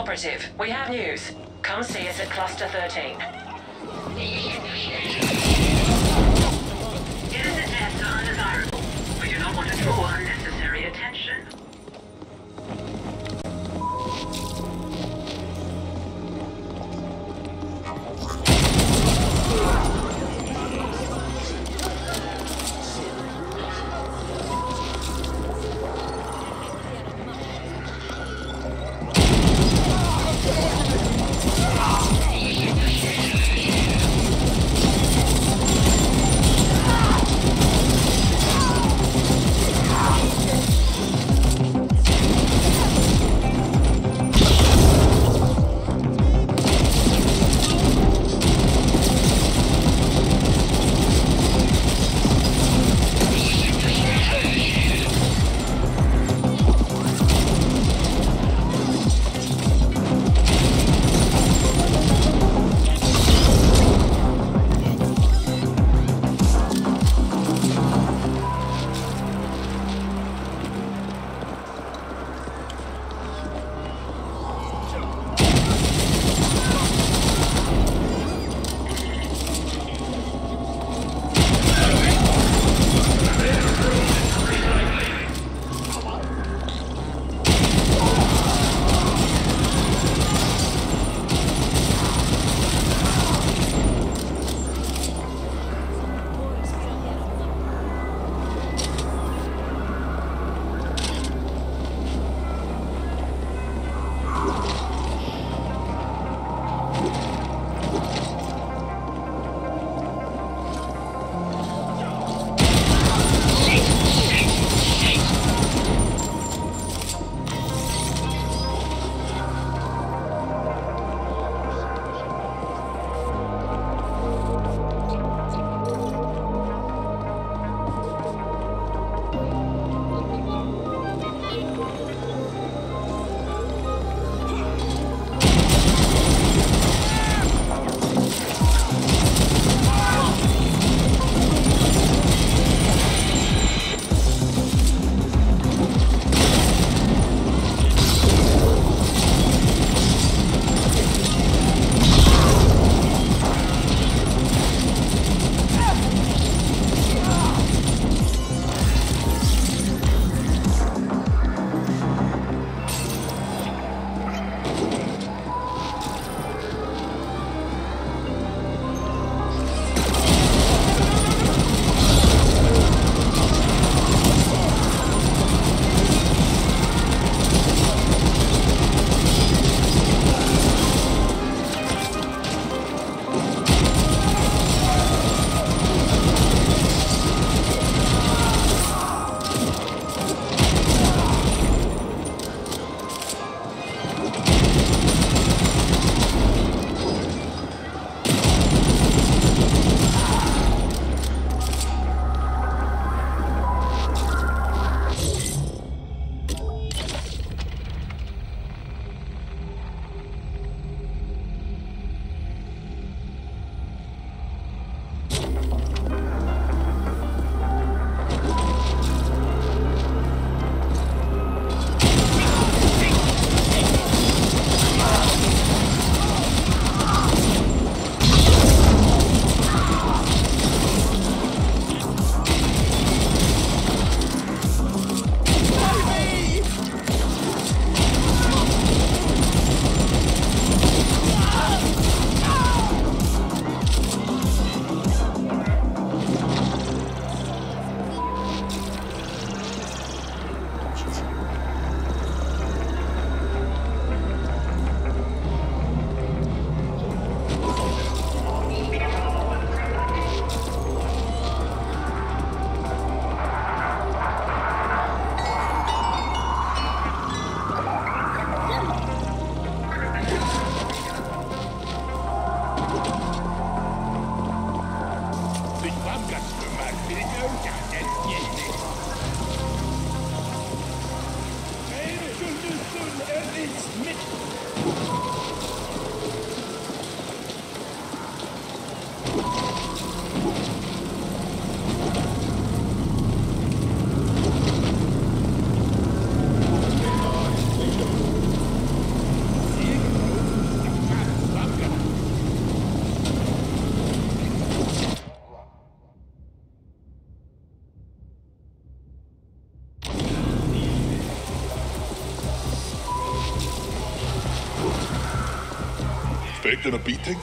Operative, we have news. Come see us at Cluster 13. Innocent deaths are undesirable. We do not want to draw unnecessary attention. expecting a beating?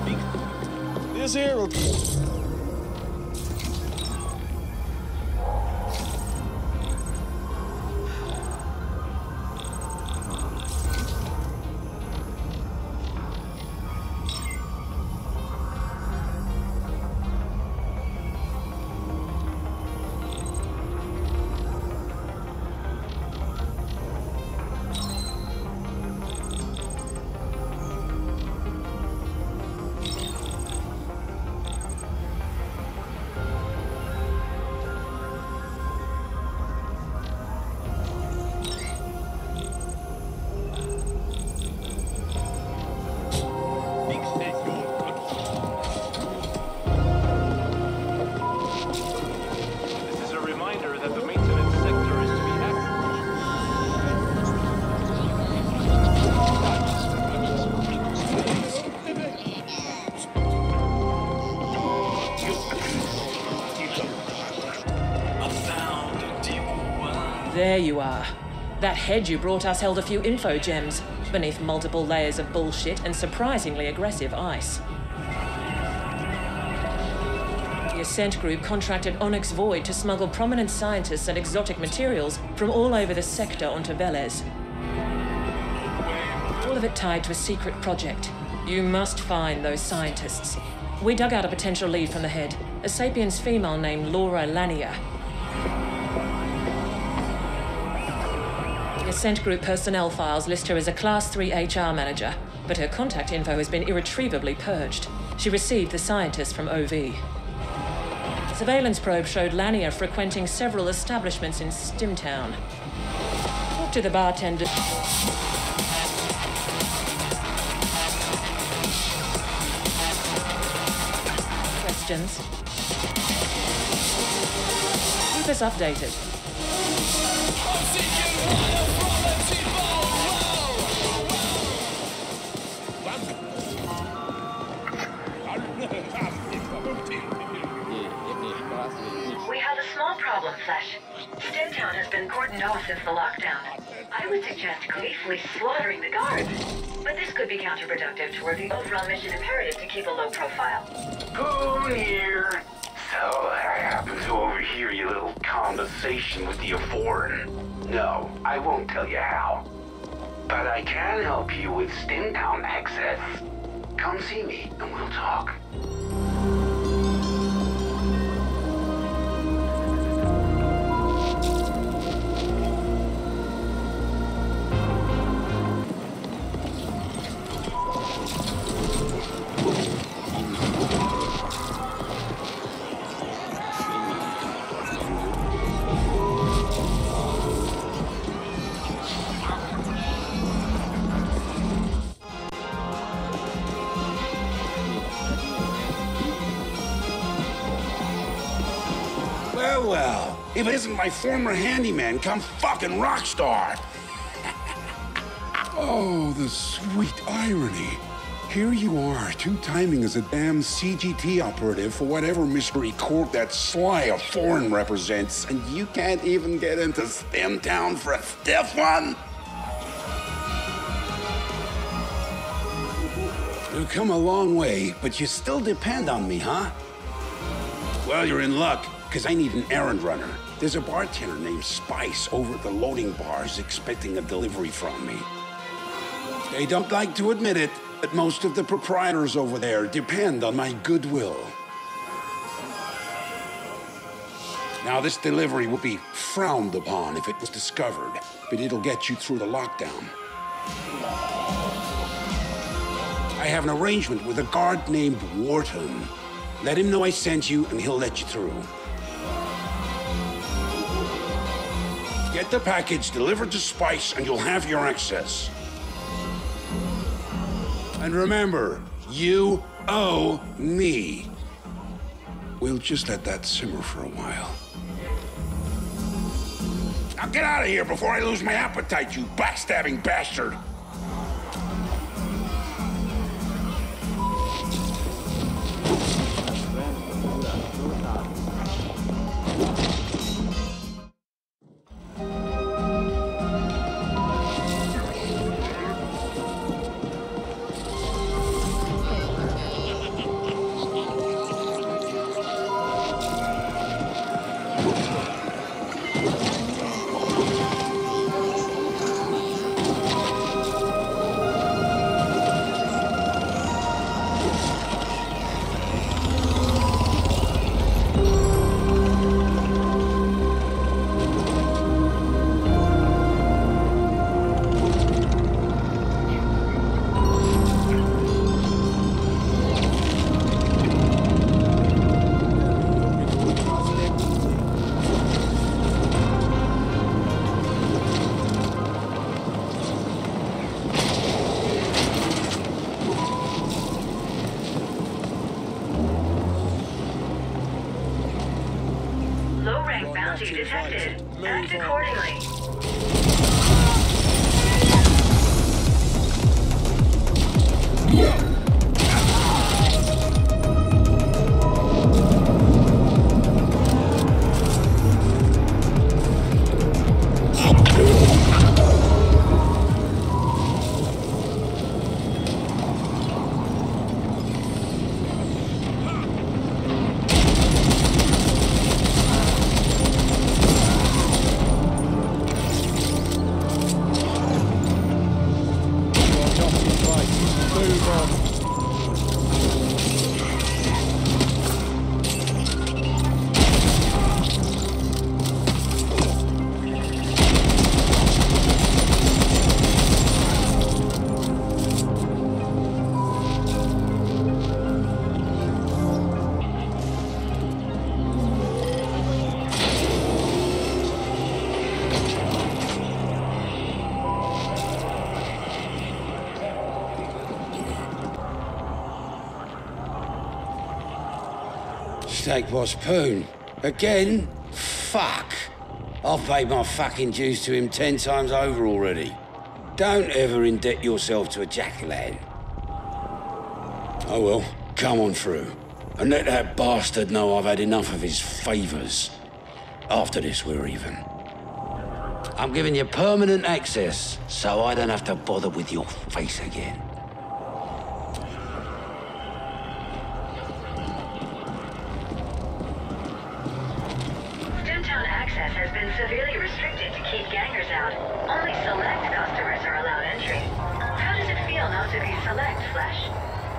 This here will... There you are. That head you brought us held a few info gems, beneath multiple layers of bullshit and surprisingly aggressive ice. The Ascent Group contracted Onyx Void to smuggle prominent scientists and exotic materials from all over the sector onto Velez. All of it tied to a secret project. You must find those scientists. We dug out a potential lead from the head, a Sapiens female named Laura Lanier. The Ascent Group personnel files list her as a Class 3 HR manager, but her contact info has been irretrievably purged. She received the scientist from OV. Surveillance probe showed Lanier frequenting several establishments in Stimtown. Talk to the bartender. Questions? Keep us updated. We have a small problem, Flesh. Stimtown has been cordoned off since the lockdown. I would suggest gleefully slaughtering the guards. But this could be counterproductive toward the overall mission imperative to keep a low profile. Come here. So I happen to overhear your little conversation with the foreign. No, I won't tell you how. But I can help you with Stimtown access. Come see me and we'll talk. Well, if it isn't my former handyman come fucking rock star. Oh, the sweet irony. Here you are, two-timing as a damn CGT operative for whatever mystery court that sly foreign represents, and you can't even get into Stimtown for a stiff one? You've come a long way, but you still depend on me, huh? Well, you're in luck. Because I need an errand runner. There's a bartender named Spice over at the loading bars expecting a delivery from me. They don't like to admit it, but most of the proprietors over there depend on my goodwill. Now, this delivery would be frowned upon if it was discovered, but it'll get you through the lockdown. I have an arrangement with a guard named Wharton. Let him know I sent you, and he'll let you through. Get the package delivered to Spice and you'll have your access. And remember, you owe me. We'll just let that simmer for a while. Now get out of here before I lose my appetite, you backstabbing bastard! Anomaly detected. Act accordingly. Steak Boss Poon. Again? Fuck. I've paid my fucking dues to him 10 times over already. Don't ever indebt yourself to a jack-lad. Oh well, come on through. And let that bastard know I've had enough of his favours. After this, we're even. I'm giving you permanent access, so I don't have to bother with your face again. Access has been severely restricted to keep gangers out. Only select customers are allowed entry. How does it feel not to be select, Flesh?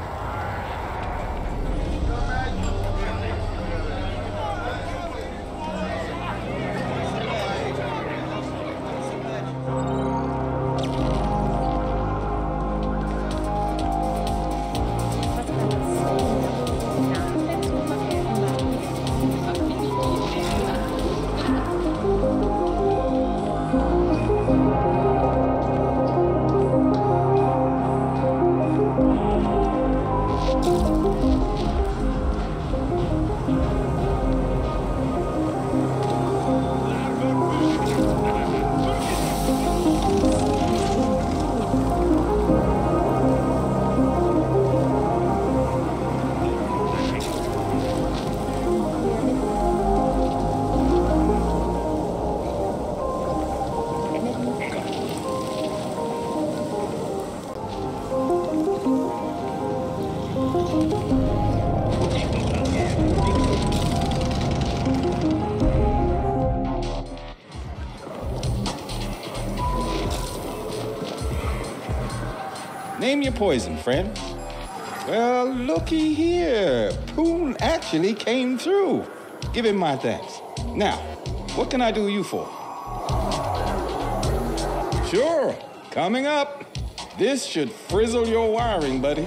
Name your poison, friend. Well, looky here. Poon actually came through. Give him my thanks. Now, what can I do you for? Sure, coming up. This should frizzle your wiring, buddy.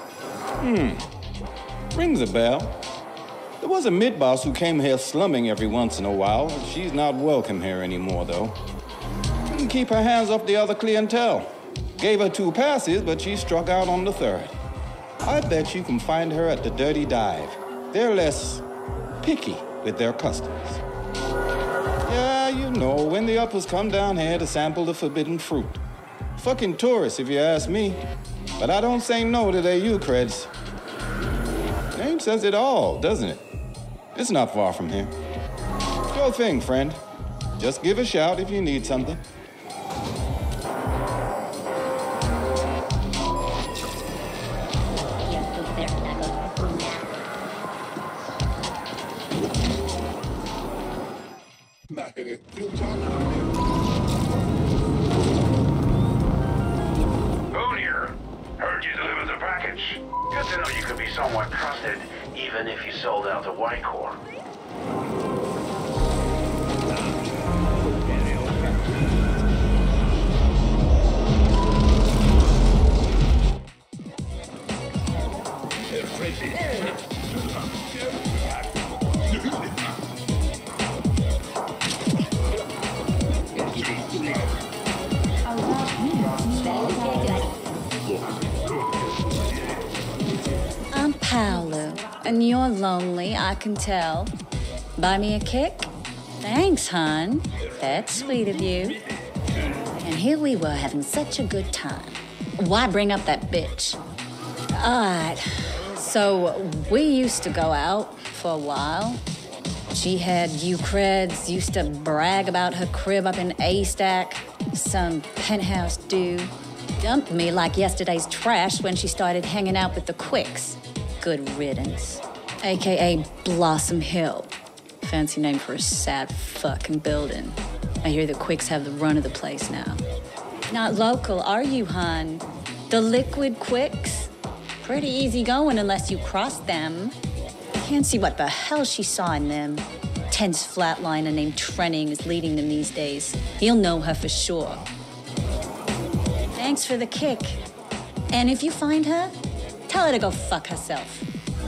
Rings a bell. There was a mid-boss who came here slumming every once in a while. She's not welcome here anymore, though. Couldn't keep her hands off the other clientele. Gave her 2 passes, but she struck out on the 3rd. I bet you can find her at the Dirty Dive. They're less picky with their customers. Yeah, you know, when the uppers come down here to sample the forbidden fruit. Fucking tourists, if you ask me. But I don't say no to their U-creds. Name says it all, doesn't it? It's not far from here. Sure thing, friend. Just give a shout if you need something. Boone here. Heard you delivered the package. Good to know you could be somewhat trusted, even if you sold out to White Corps. I'm Paolo, and you're lonely, I can tell. Buy me a kick? Thanks, hon. That's sweet of you. And here we were having such a good time. Why bring up that bitch? Alright, so we used to go out for a while. She had you creds, used to brag about her crib up in A-Stack. Some penthouse dude dumped me like yesterday's trash when she started hanging out with the Quicks. Good riddance. AKA Blossom Hill. Fancy name for a sad fucking building. I hear the Quicks have the run of the place now. Not local, are you, hon? The Liquid Quicks? Pretty easy going unless you cross them. Can't see what the hell she saw in them. Tense flatliner named Trenning is leading them these days. He'll know her for sure. Thanks for the kick. And if you find her, tell her to go fuck herself.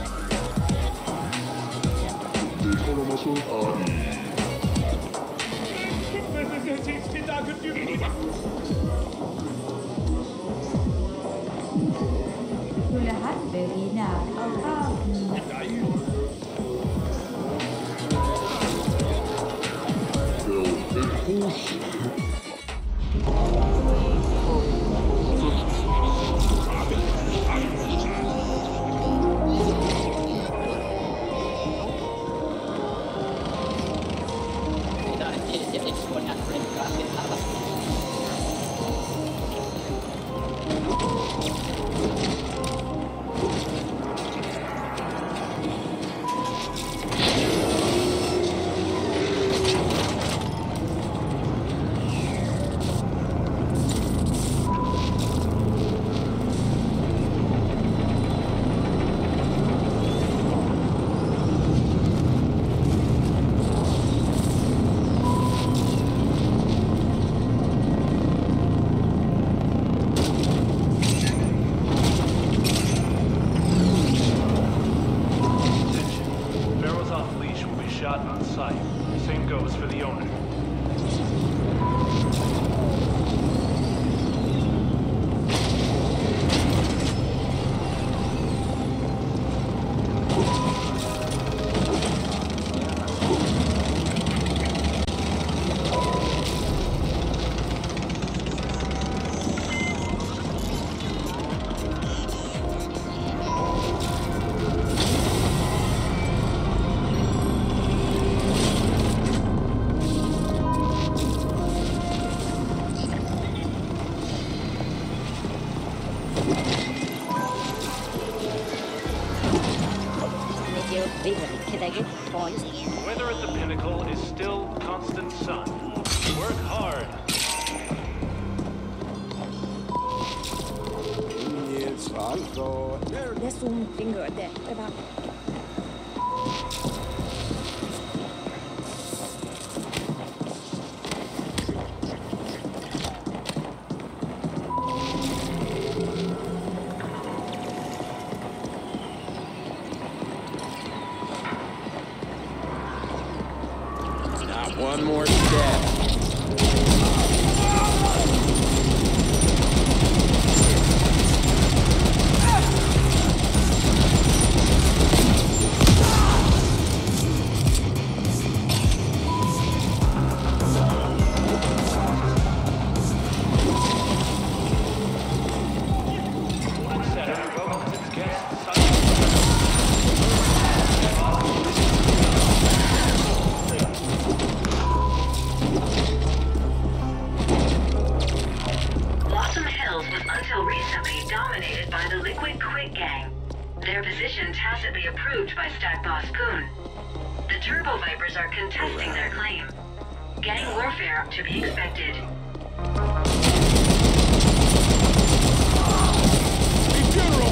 Weather at the pinnacle is still constant sun. Work hard. It's also... Let's zoom finger there. About. One more step. Their position tacitly approved by Stack Boss Poon. The Turbo Vipers are contesting their claim. Gang warfare to be expected. Hey, General!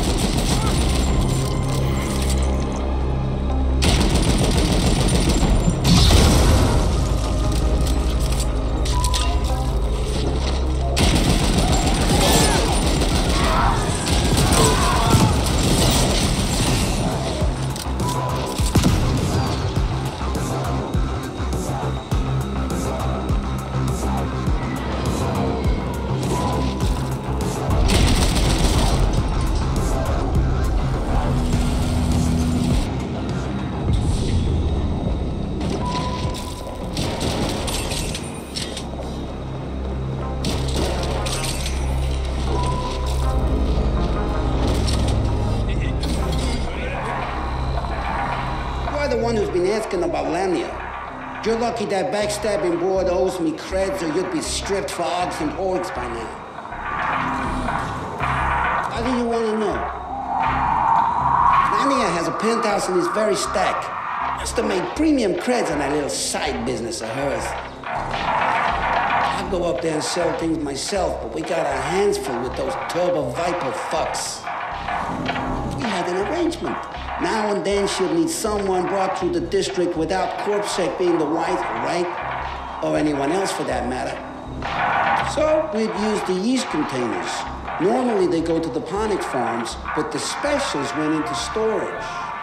the one who's been asking about Lamia. You're lucky that backstabbing broad owes me creds, or you'd be stripped for odds and orgs by now. How do you want to know? Lamia has a penthouse in this very stack. Must have made premium creds on that little side business of hers. I'll go up there and sell things myself, but we got our hands full with those Turbo Viper fucks. We had an arrangement. Now and then she'll need someone brought through the district without CorpSec being the wiser, right? Or anyone else for that matter. So we'd use the yeast containers. Normally they go to the Ponic farms, but the specials went into storage.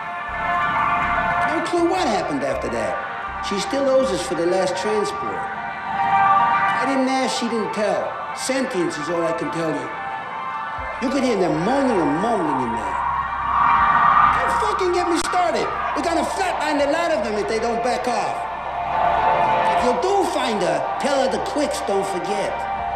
No clue what happened after that. She still owes us for the last transport. I didn't ask, she didn't tell. Sentience is all I can tell you. You could hear them moaning and mumbling in there. Don't fucking get me started. We're gonna flatline a lot of them if they don't back off. If you do find her, tell her the quicks don't forget.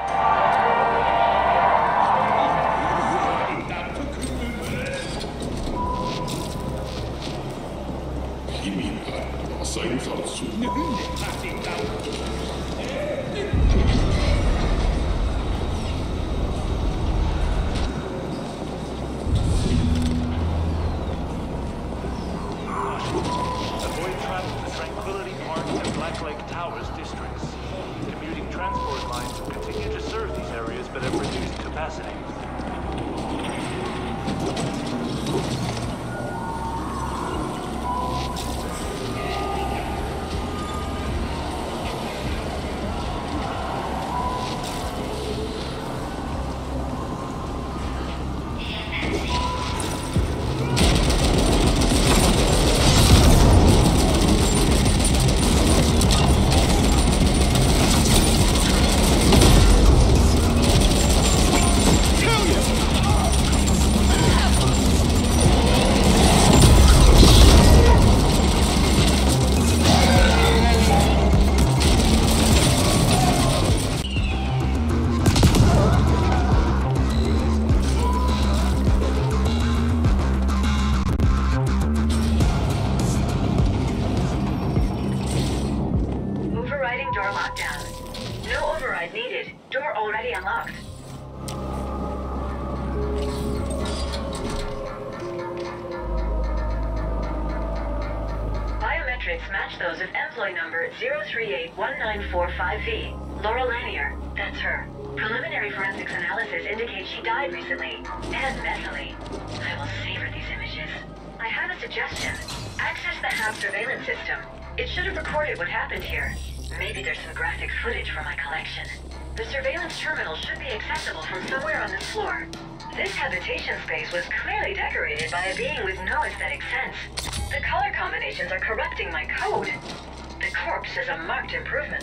Avoid travel to Tranquility Park and Black Lake Towers districts. Commuting transport lines will continue to serve these areas but have reduced capacity. Match those of employee number 0381945V, Laura Lanier. That's her. Preliminary forensics analysis indicates she died recently, and messily. I will savor these images. I have a suggestion. Access the HAB surveillance system. It should have recorded what happened here. Maybe there's some graphic footage from my collection. The surveillance terminal should be accessible from somewhere on this floor. This habitation space was clearly decorated by a being with no aesthetic sense. The color combinations are corrupting my code. The corpse is a marked improvement.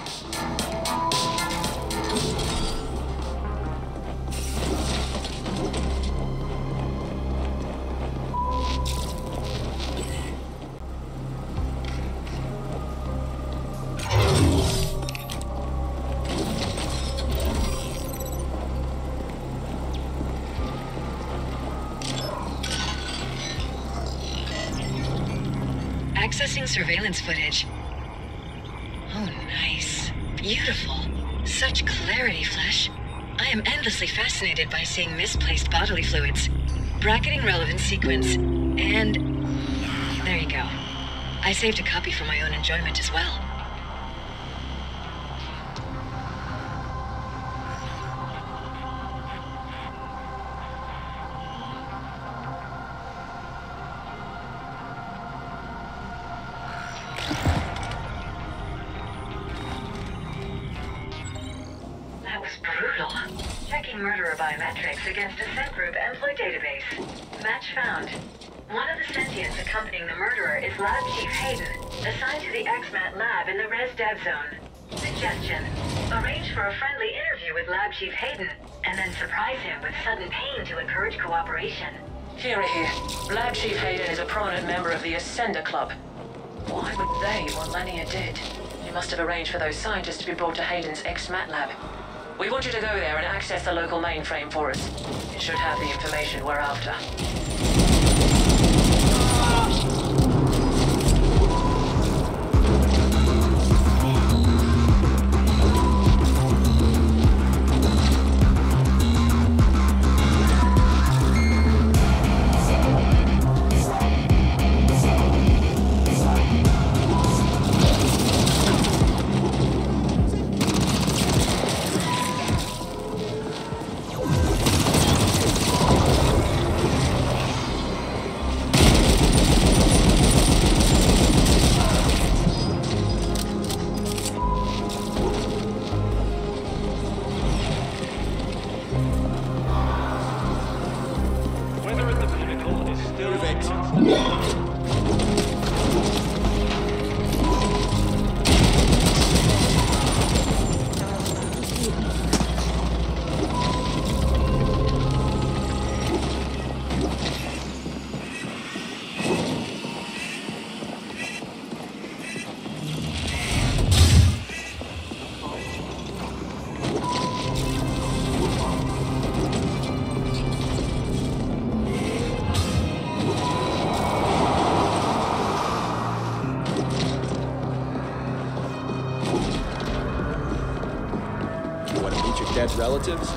Accessing surveillance footage. Oh, nice. Beautiful. Such clarity, Flesh. I am endlessly fascinated by seeing misplaced bodily fluids. Bracketing relevant sequence. And... there you go. I saved a copy for my own enjoyment as well. Murderer biometrics against Ascent Group employee database. Match found. One of the sentients accompanying the murderer is Lab Chief Hayden, assigned to the XMAT lab in the Res Dev Zone. Suggestion: arrange for a friendly interview with Lab Chief Hayden, and then surprise him with sudden pain to encourage cooperation. Here. Lab Chief Hayden is a prominent member of the Ascender Club. Why would they want Lanier dead? You must have arranged for those scientists to be brought to Hayden's XMAT lab. We want you to go there and access the local mainframe for us. It should have the information we're after. Dead relatives?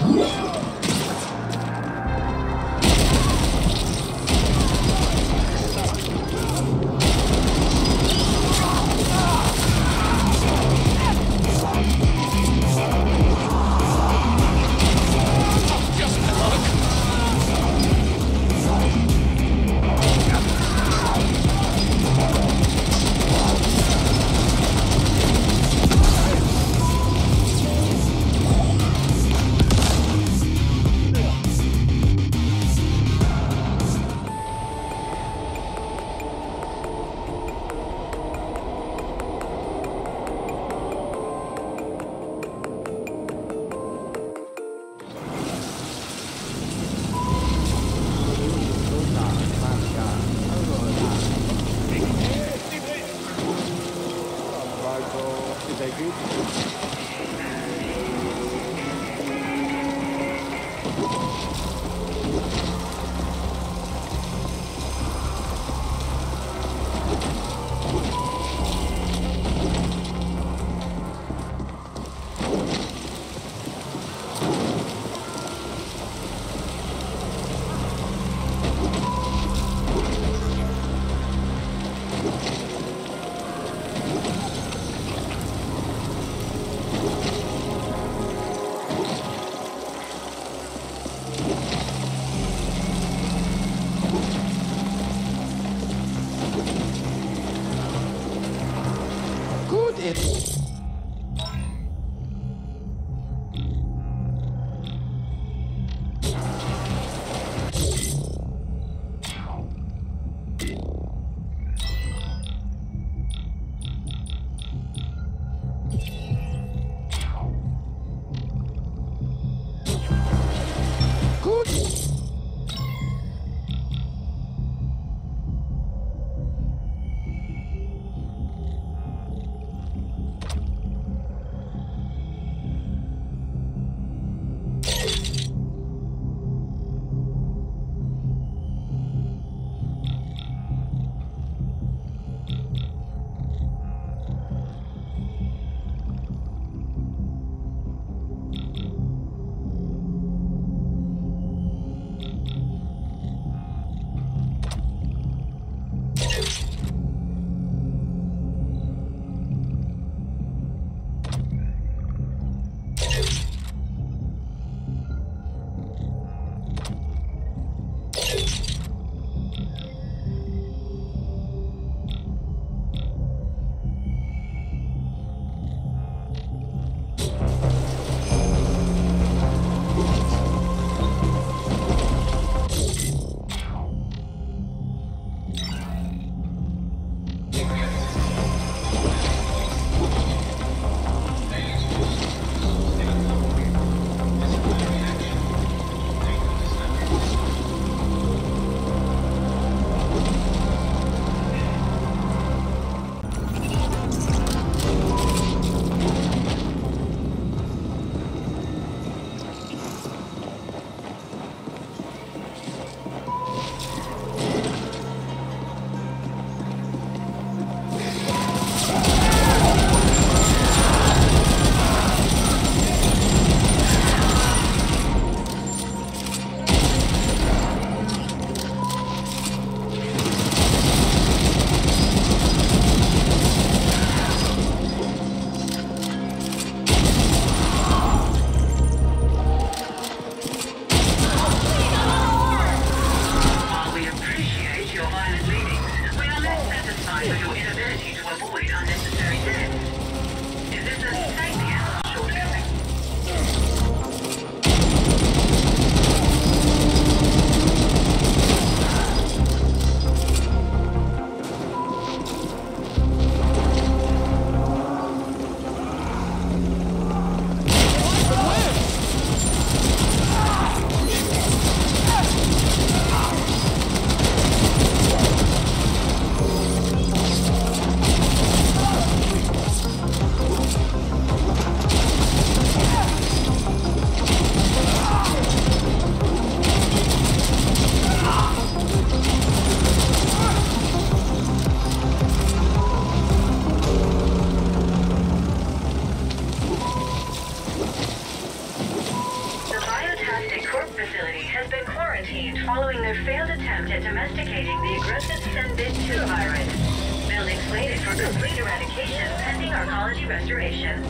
Ascent virus. Building slated for complete eradication pending arcology restoration.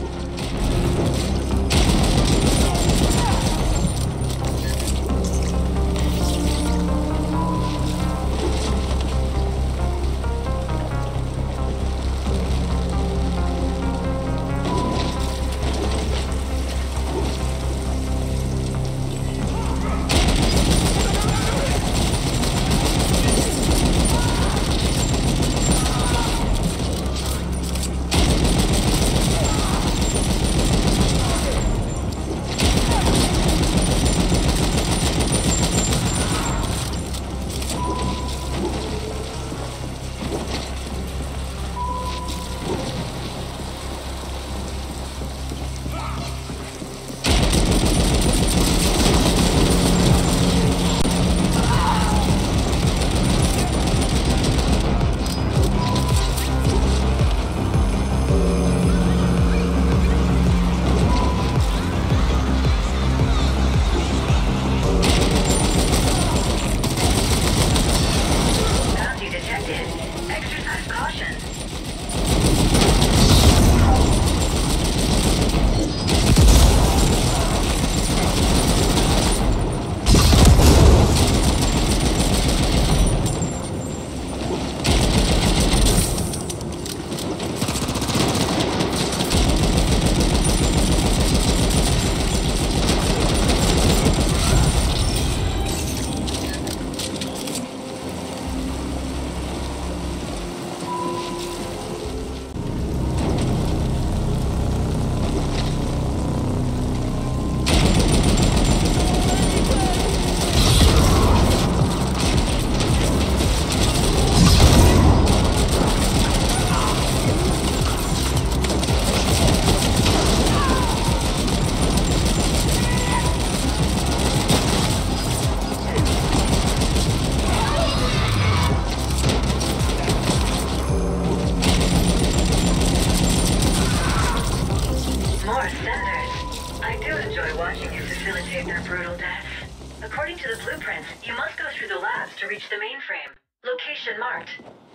According to the blueprints, you must go through the labs to reach the mainframe. Location marked.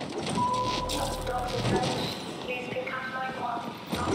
Please pick up my call.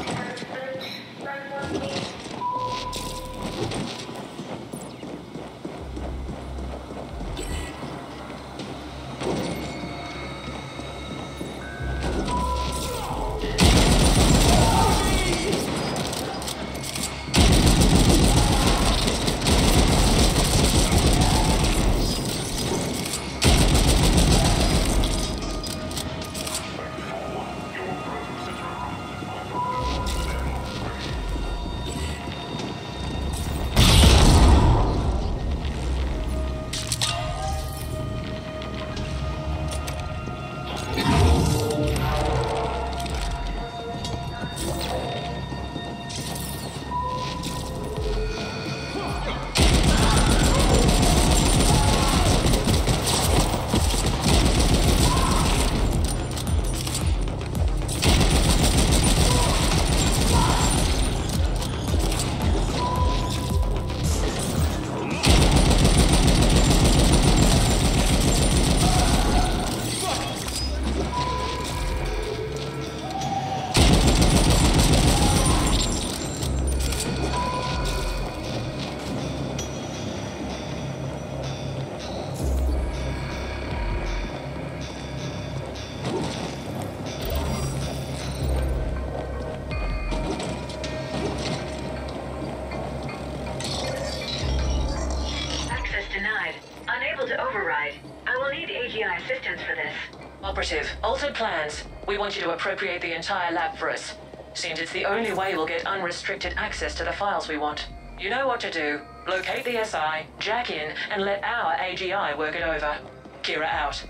Operative, altered plans. We want you to appropriate the entire lab for us. Seems it's the only way we'll get unrestricted access to the files we want. You know what to do. Locate the SI, jack in, and let our AGI work it over. Kira out.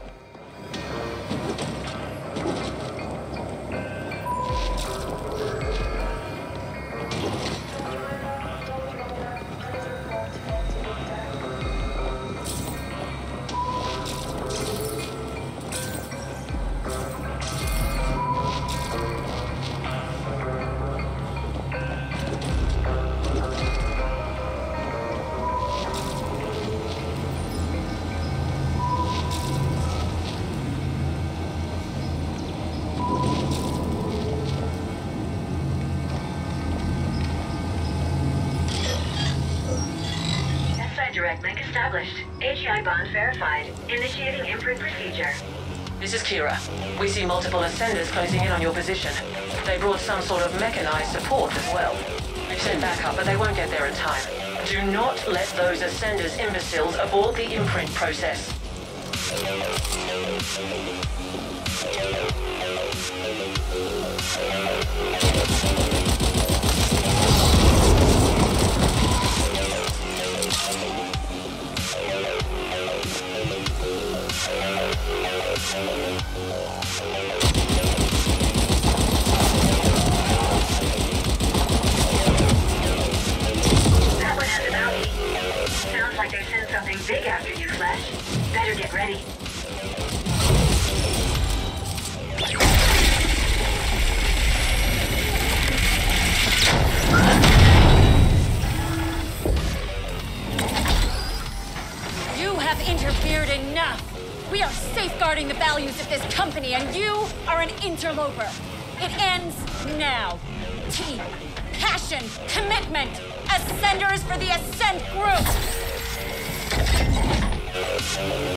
Established. AGI bond verified. Initiating imprint procedure. This is Kira. We see multiple ascenders closing in on your position. They brought some sort of mechanized support as well. We've sent backup, but they won't get there in time. Do not let those ascenders imbeciles abort the imprint process. That one has a bounty. Sounds like they sent something big after you, Flesh. Better get ready. You have interfered enough. We are safeguarding the values of this company, and you are an interloper. It ends now. Team, passion, commitment. Ascenders for the Ascent Group.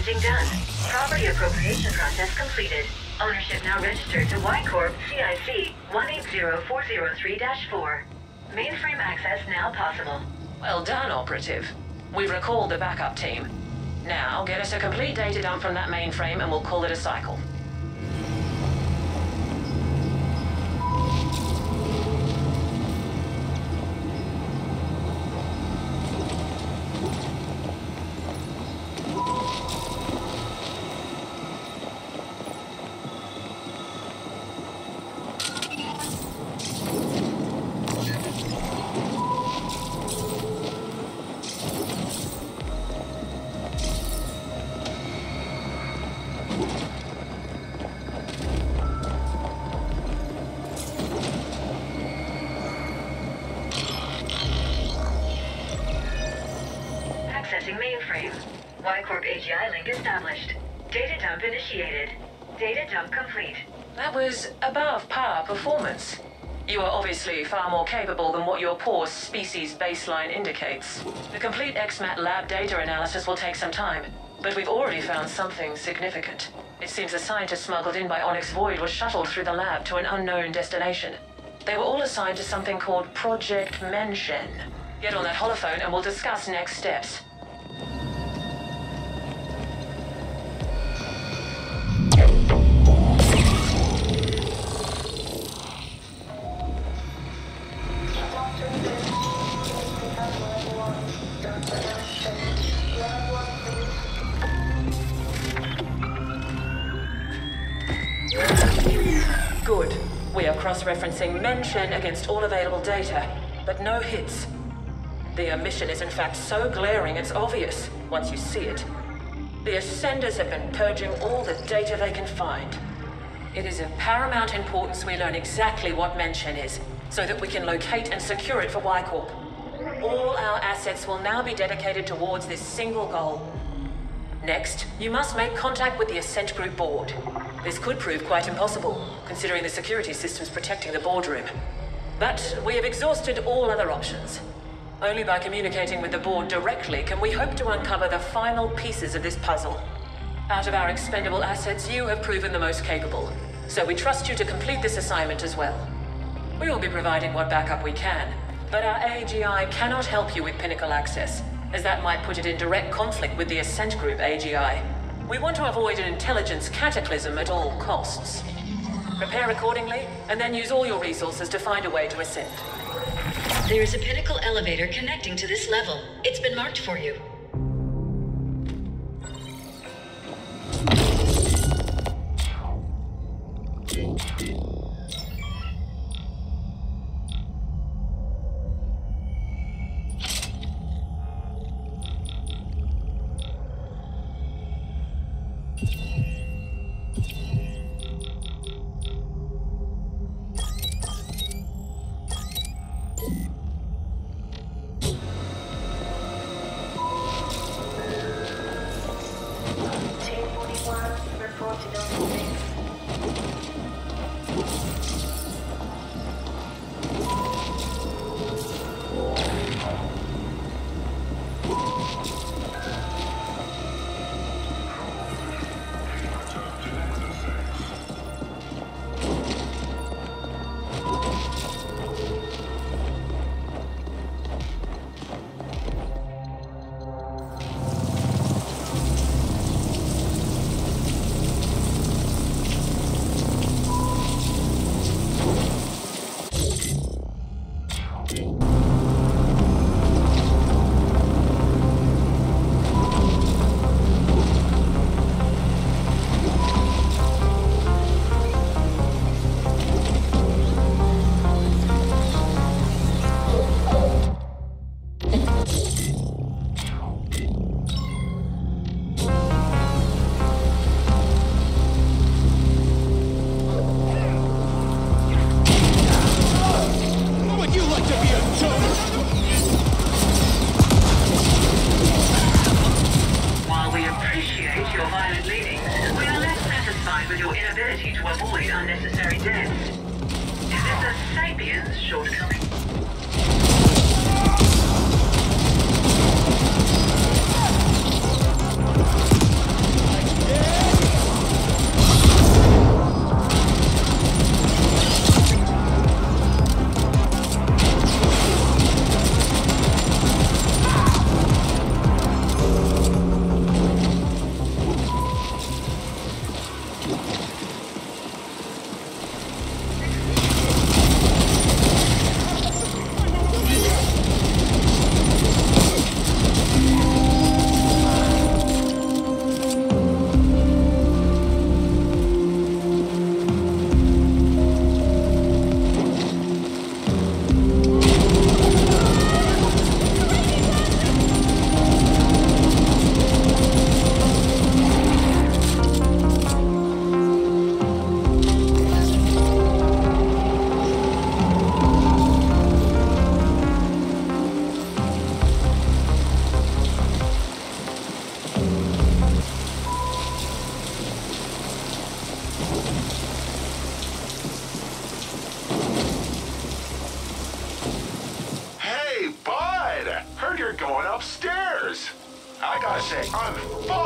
Printing done. Property appropriation process completed. Ownership now registered to Y Corp CIC 180403-4. Mainframe access now possible. Well done, Operative. We've recalled the backup team. Now, get us a complete data dump from that mainframe and we'll call it a cycle. Accessing mainframe. Y-Corp AGI link established. Data dump initiated. Data dump complete. That was above par performance. You are obviously far more capable than what your poor species baseline indicates. The complete XMAT lab data analysis will take some time, but we've already found something significant. It seems a scientist smuggled in by Onyx Void was shuttled through the lab to an unknown destination. They were all assigned to something called Project Menshen. Get on that holophone and we'll discuss next steps. Good. We are cross-referencing Menshen against all available data, but no hits. The omission is in fact so glaring it's obvious once you see it. The Ascenders have been purging all the data they can find. It is of paramount importance we learn exactly what Menshen is, so that we can locate and secure it for Y-Corp. All our assets will now be dedicated towards this single goal. Next, you must make contact with the Ascent Group board. This could prove quite impossible, considering the security systems protecting the boardroom. But we have exhausted all other options. Only by communicating with the board directly can we hope to uncover the final pieces of this puzzle. Out of our expendable assets, you have proven the most capable, so we trust you to complete this assignment as well. We will be providing what backup we can, but our AGI cannot help you with Pinnacle access, as that might put it in direct conflict with the Ascent Group AGI. We want to avoid an intelligence cataclysm at all costs. Prepare accordingly, and then use all your resources to find a way to ascend. There is a Pinnacle elevator connecting to this level. It's been marked for you.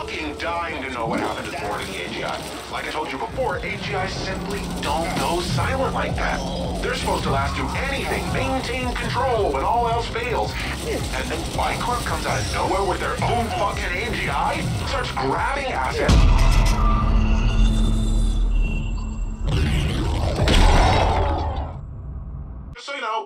fucking dying to know what happened this morning to the AGI. Like I told you before, AGIs simply don't go silent like that. They're supposed to last through anything, maintain control when all else fails. And then Bicorp comes out of nowhere with their own fucking AGI, starts grabbing assets. Just so you know.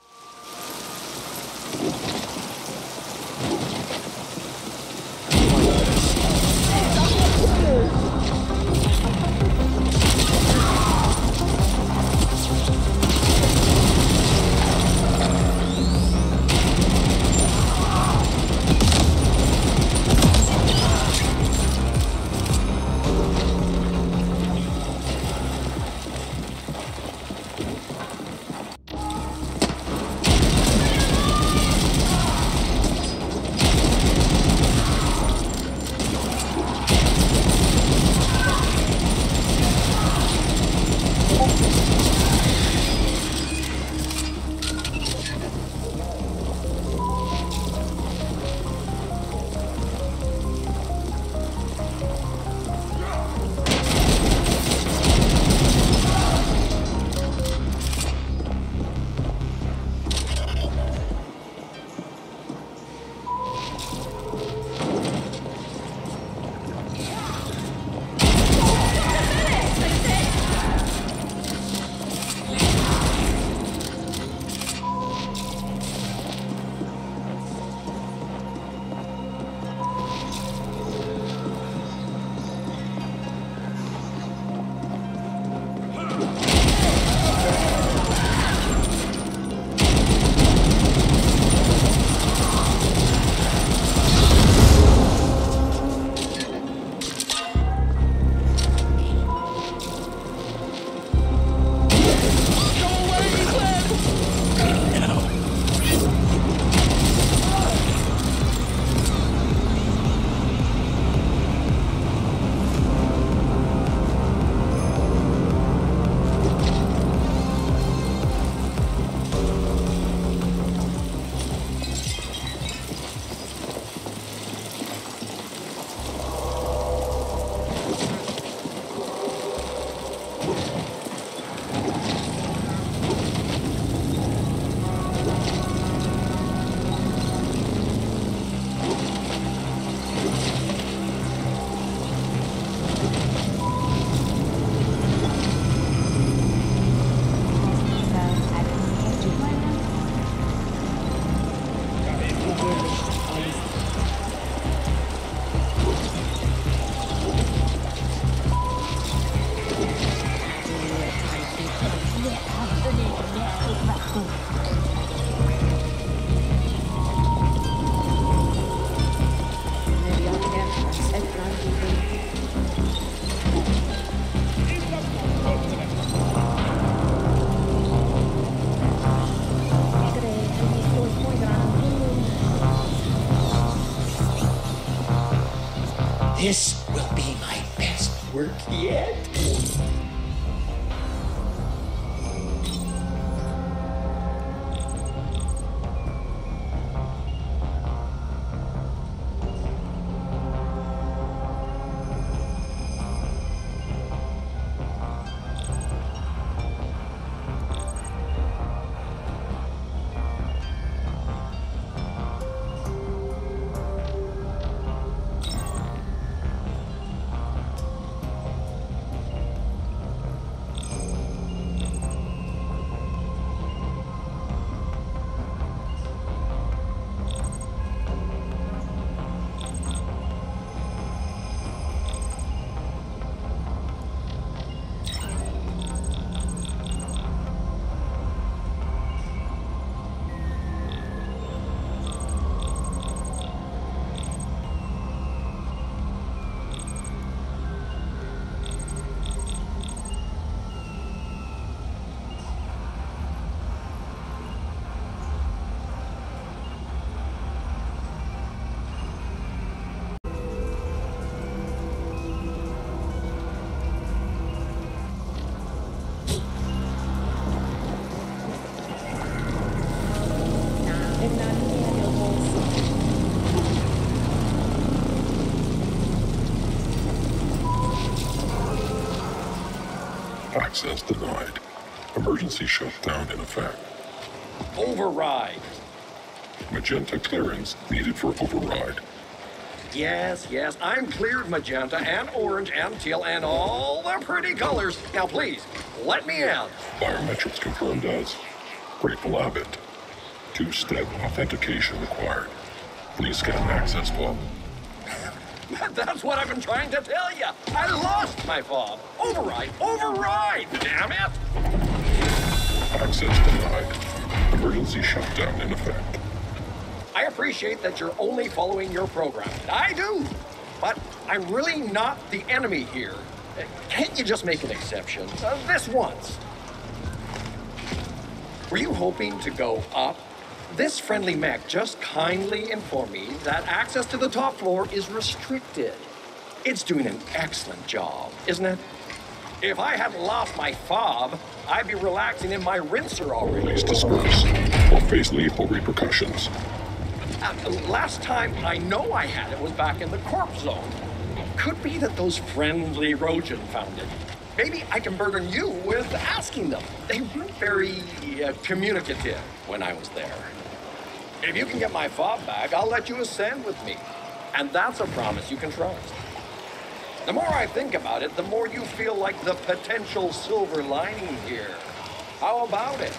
This will be my best work yet. Access denied. Emergency shutdown in effect. Override. Magenta clearance needed for override. Yes, I'm cleared magenta and orange and teal and all the pretty colors. Now please, let me in. Biometrics confirmed as Grateful Abbott. Two-step authentication required. Please scan access fob. That's what I've been trying to tell you. I lost my fob. Override, damn it. Access denied. Emergency shutdown in effect. I appreciate that you're only following your program. I do. But I'm really not the enemy here. Can't you just make an exception? This once. Were you hoping to go up? This friendly mech just kindly informed me that access to the top floor is restricted. It's doing an excellent job, isn't it? If I hadn't lost my fob, I'd be relaxing in my rinser already. Please disperse or face lethal repercussions. Last time I know I had it was back in the corp zone. Could be that those friendly Rojan found it. Maybe I can burden you with asking them. They weren't very communicative when I was there. If you can get my fob back, I'll let you ascend with me. And that's a promise you can trust. The more I think about it, the more you feel like the potential silver lining here. How about it?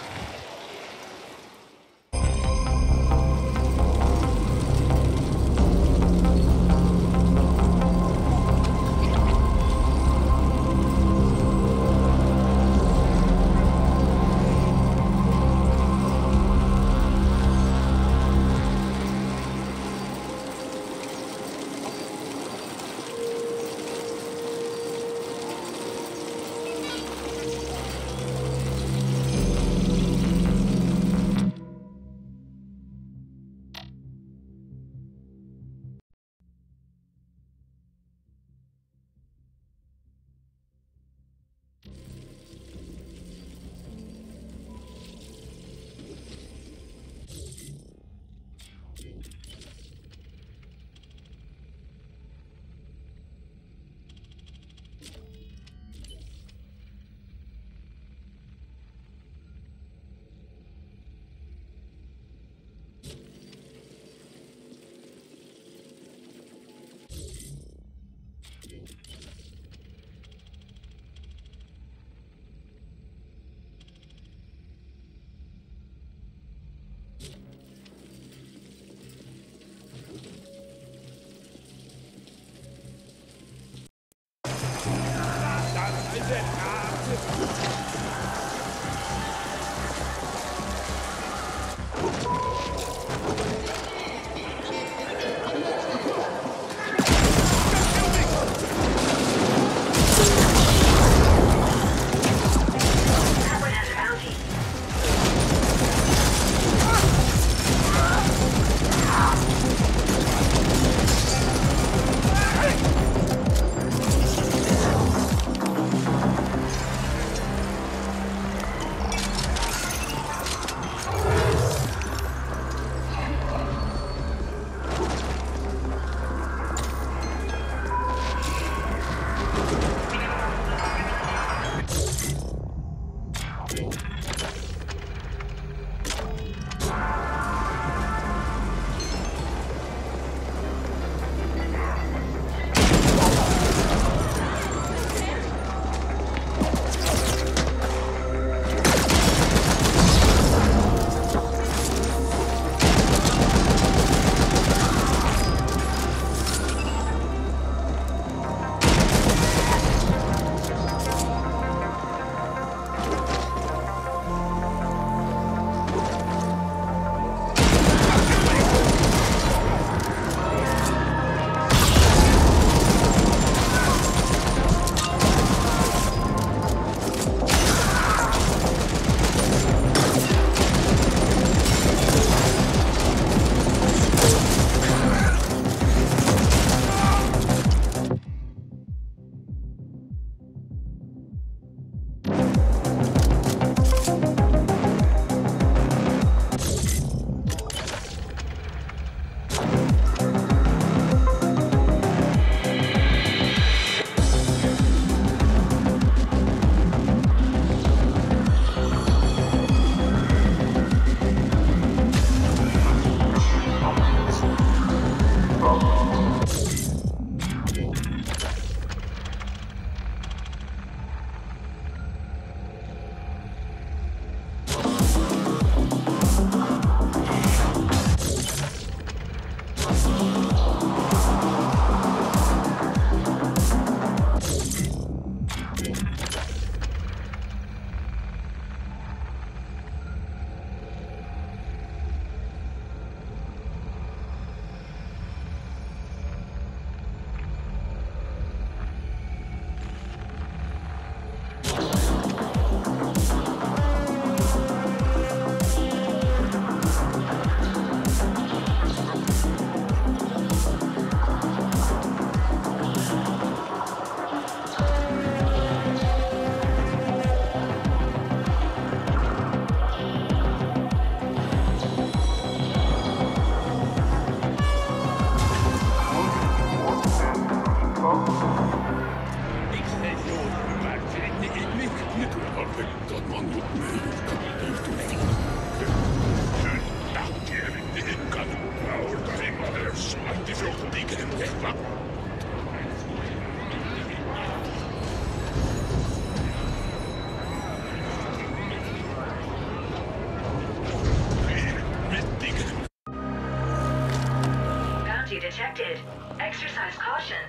Bounty detected. Exercise caution.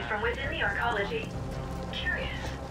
generated from within the arcology. Curious.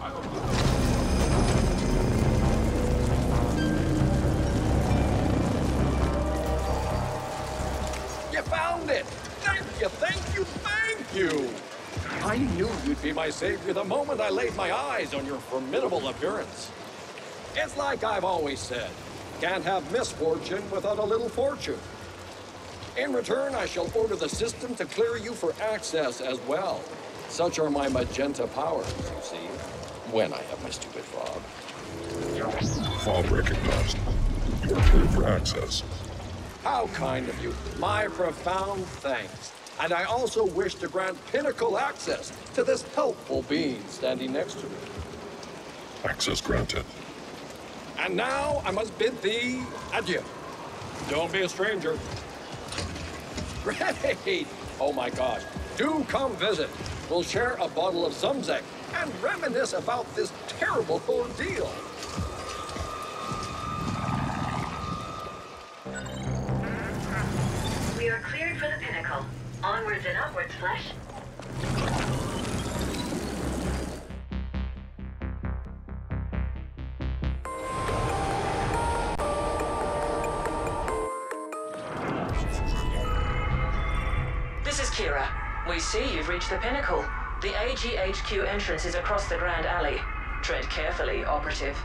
You found it! Thank you, thank you, thank you! I knew you'd be my savior the moment I laid my eyes on your formidable appearance. It's like I've always said, can't have misfortune without a little fortune. In return, I shall order the system to clear you for access as well. Such are my magenta powers, you see, when I have my stupid fob. Fob recognized. You are cleared for access. How kind of you. My profound thanks. And I also wish to grant pinnacle access to this helpful being standing next to me. Access granted. And now I must bid thee adieu. Don't be a stranger. Great! Oh my gosh. Do come visit. We'll share a bottle of Zumzek and reminisce about this terrible ordeal. We are cleared for the pinnacle. Onwards and upwards, Flesh. This is Kira. We see you've reached the pinnacle. The AGHQ entrance is across the Grand Alley. Tread carefully, Operative.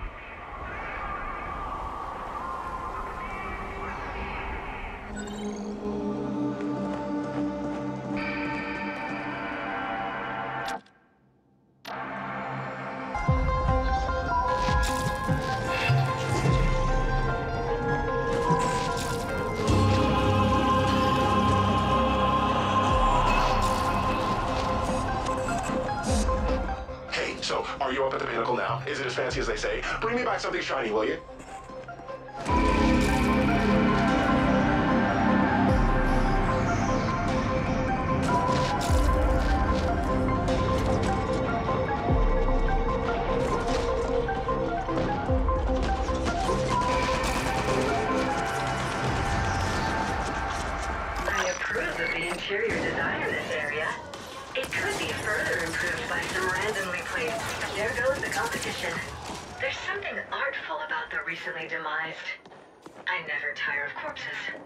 So, are you up at the pinnacle now? Is it as fancy as they say? Bring me back something shiny, will you? I approve of the interior design of this area. It could be further improved by some randomly placed. There goes the competition. There's something artful about the recently demised. I never tire of corpses.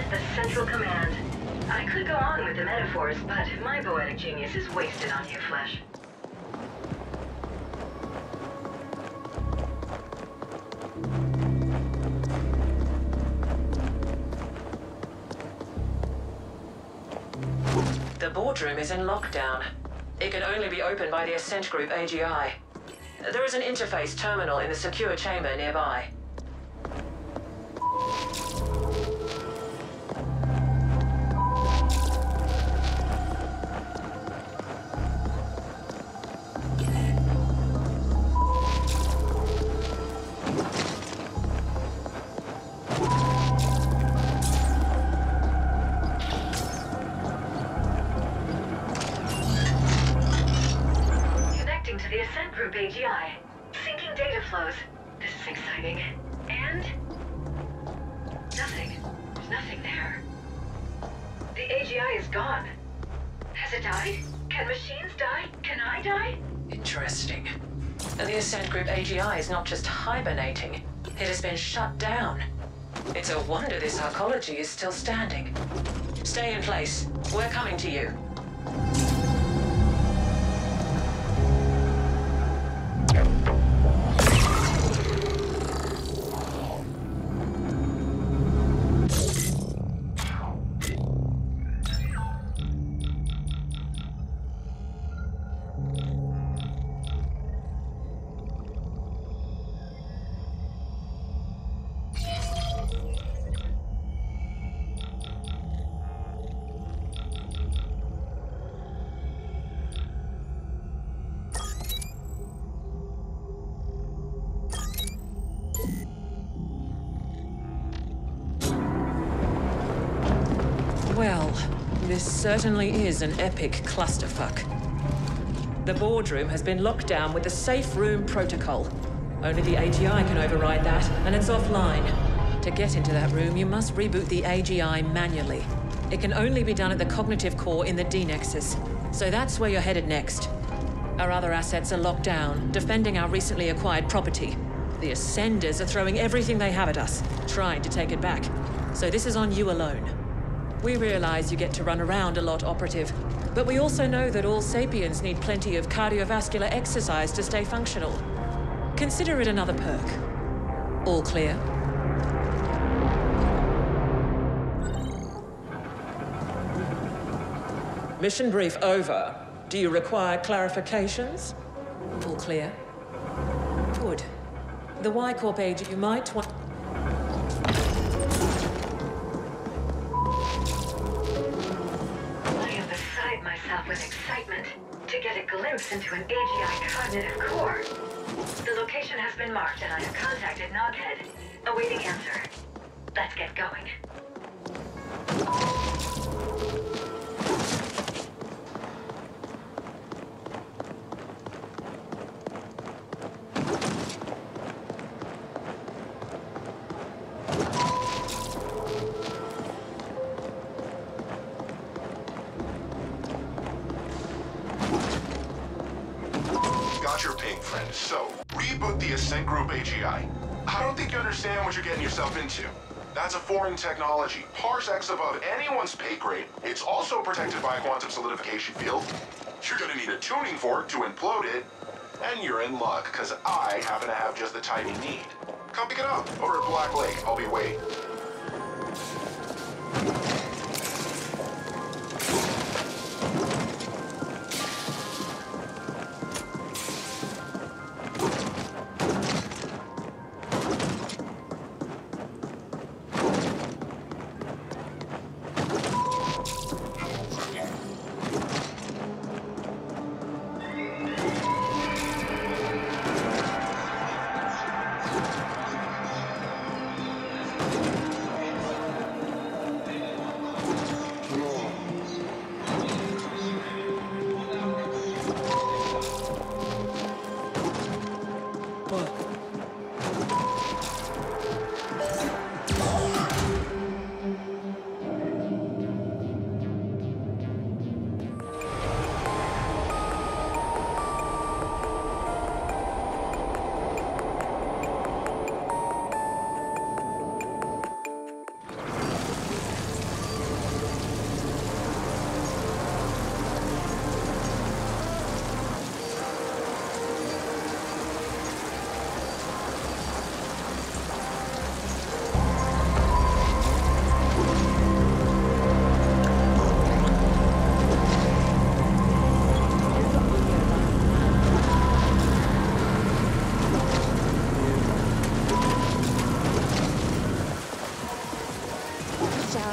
the Central Command. I could go on with the metaphors, but my poetic genius is wasted on you, Flesh. The boardroom is in lockdown. It can only be opened by the Ascent Group AGI. There is an interface terminal in the secure chamber nearby. The Ascent Group AGI. Syncing data flows. This is exciting. And... nothing. There's nothing there. The AGI is gone. Has it died? Can machines die? Can I die? Interesting. The Ascent Group AGI is not just hibernating. It has been shut down. It's a wonder this arcology is still standing. Stay in place. We're coming to you. Well, this certainly is an epic clusterfuck. The boardroom has been locked down with the safe room protocol. Only the AGI can override that, and it's offline. To get into that room, you must reboot the AGI manually. It can only be done at the cognitive core in the D-Nexus. So that's where you're headed next. Our other assets are locked down, defending our recently acquired property. The Ascenders are throwing everything they have at us, trying to take it back. So this is on you alone. We realize you get to run around a lot, Operative, but we also know that all sapiens need plenty of cardiovascular exercise to stay functional. Consider it another perk. All clear? Mission brief over. Do you require clarifications? All clear. Good. The Y-Corp agent you might want... with excitement to get a glimpse into an AGI cognitive core. The location has been marked and I have contacted Noghead, awaiting answer. Let's get going. So, reboot the Ascent Group AGI. I don't think you understand what you're getting yourself into. That's a foreign technology, parsecs above anyone's pay grade. It's also protected by a quantum solidification field. You're gonna need a tuning fork to implode it. And you're in luck, because I happen to have just the type you need. Come pick it up over at Black Lake. I'll be waiting.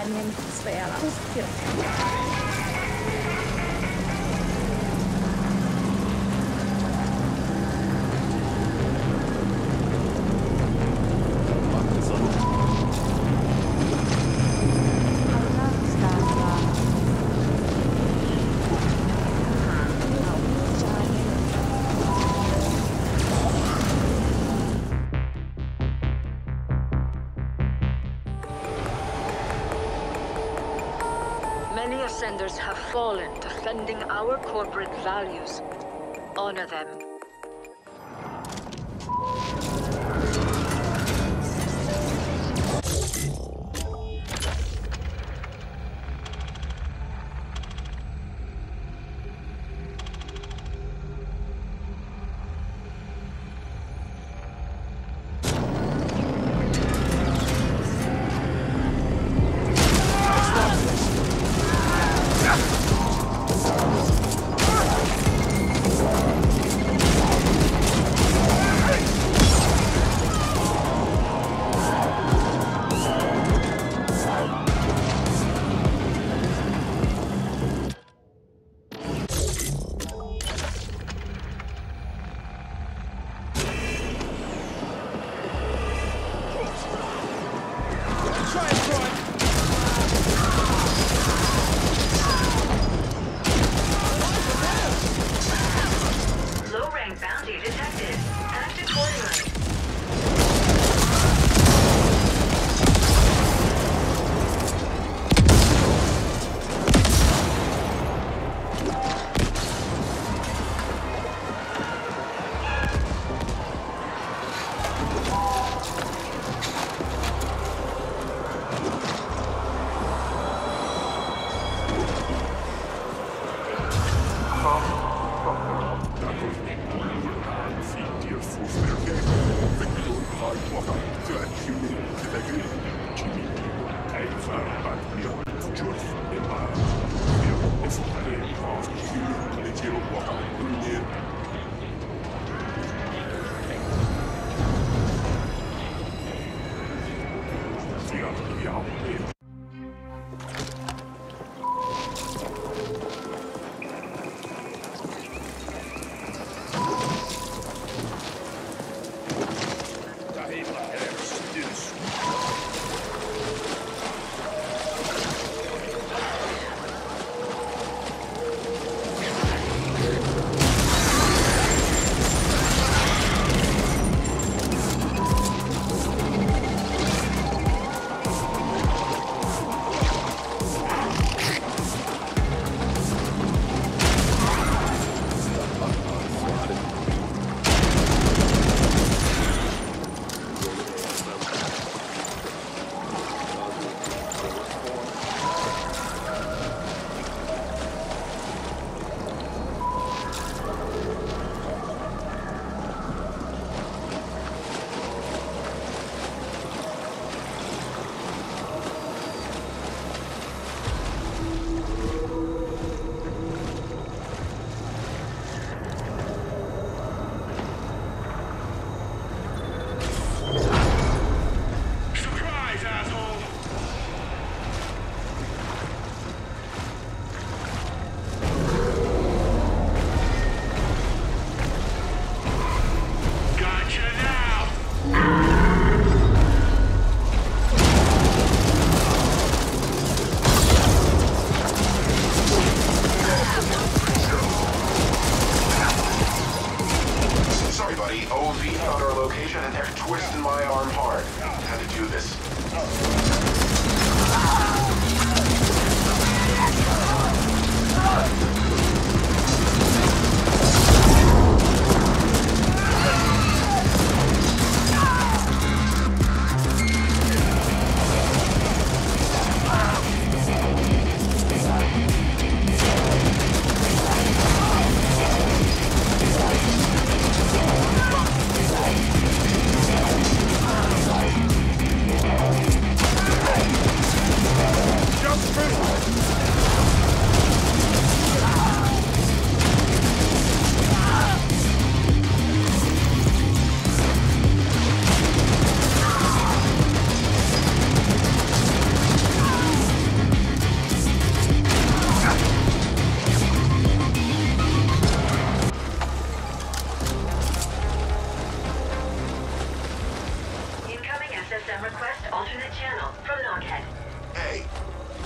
min spelstyrka. Many ascenders have fallen defending our corporate values. Honor them.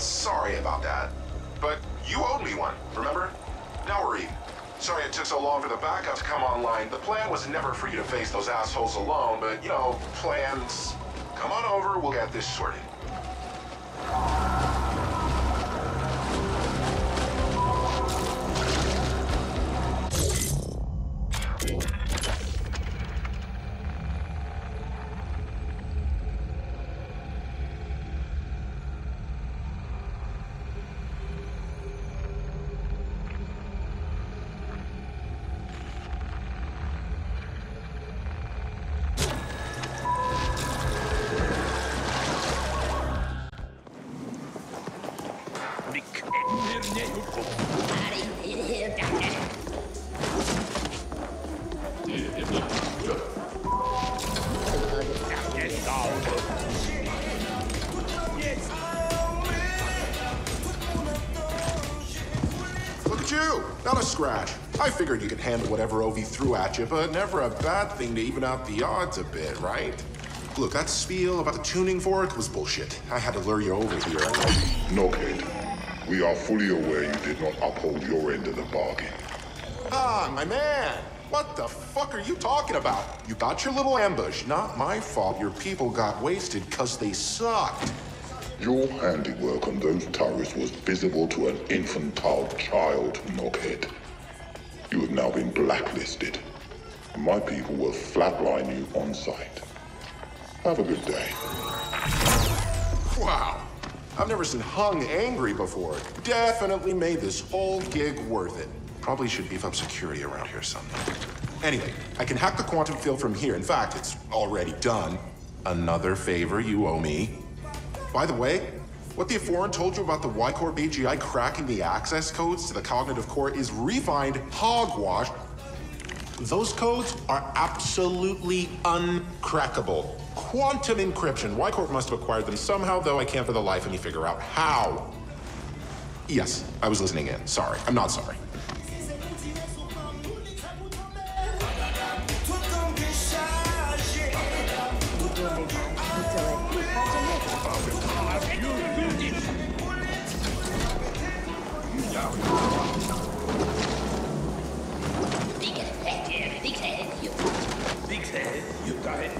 Sorry about that. But you owed me one, remember? Now we're even. Sorry it took so long for the backup to come online. The plan was never for you to face those assholes alone, but, you know, plans. Come on over, we'll get this sorted. Look at you! Not a scratch. I figured you could handle whatever OV threw at you, but never a bad thing to even out the odds a bit, right? Look, that spiel about the tuning fork was bullshit. I had to lure you over here. No, kid. We are fully aware you did not uphold your end of the bargain. Ah, my man! What the fuck are you talking about? You got your little ambush. Not my fault your people got wasted because they sucked. Your handiwork on those turrets was visible to an infantile child, Knockhead. You have now been blacklisted. My people will flatline you on sight. Have a good day. Wow. I've never seen Hung angry before. Definitely made this whole gig worth it. Probably should beef up security around here someday. Anyway, I can hack the quantum field from here. In fact, it's already done. Another favor you owe me. By the way, what the foreign told you about the Y-Corp AGI cracking the access codes to the cognitive core is refined hogwash. Those codes are absolutely uncrackable. Quantum encryption. Y-Corp must have acquired them somehow, though I can't for the life of me figure out how. Yes, I was listening in. Sorry. I'm not sorry. You got it.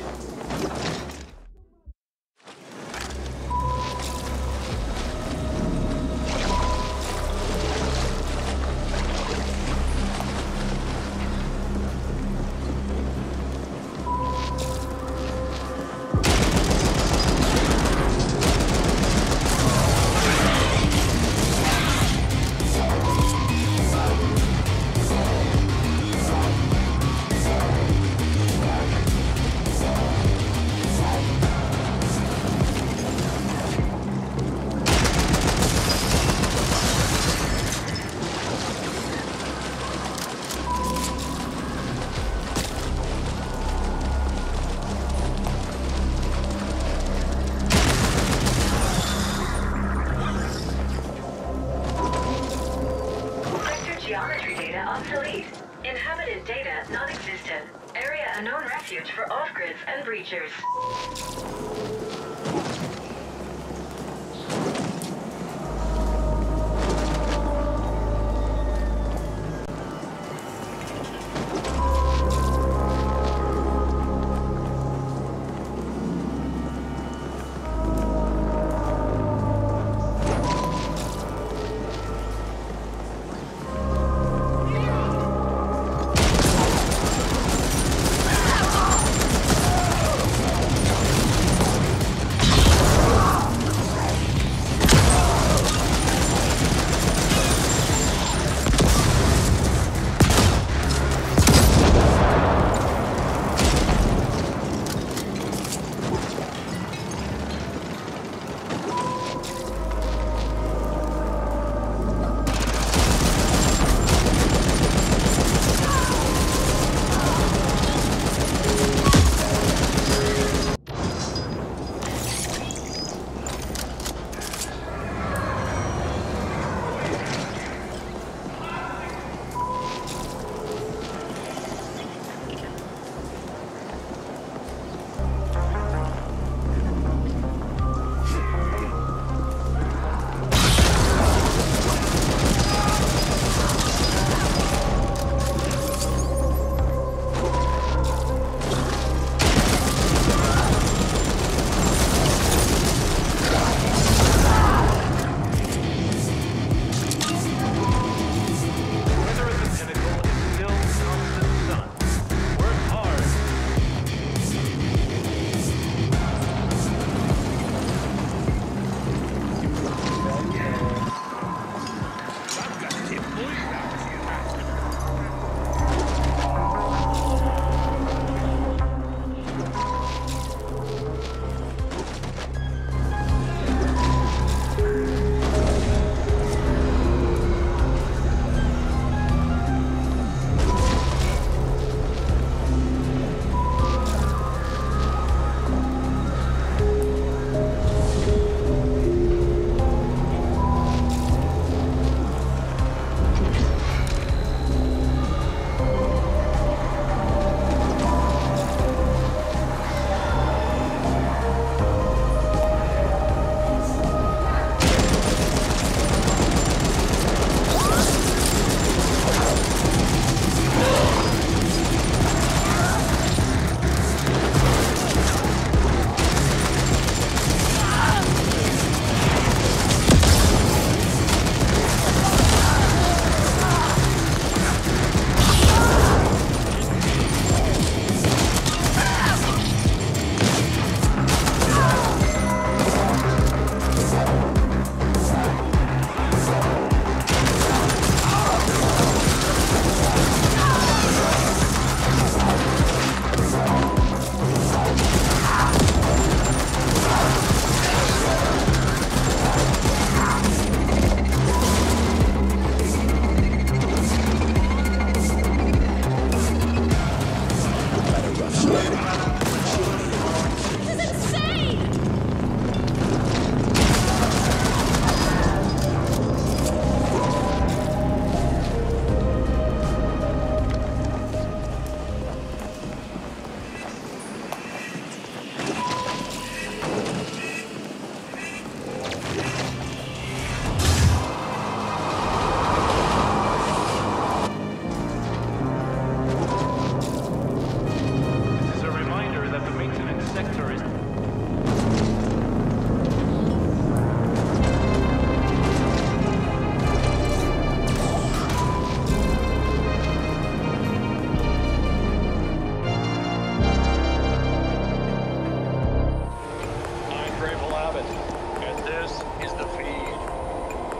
Geometry data obsolete. Inhabited data non-existent. Area a known refuge for off-grids and breachers.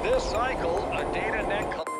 This cycle, a data net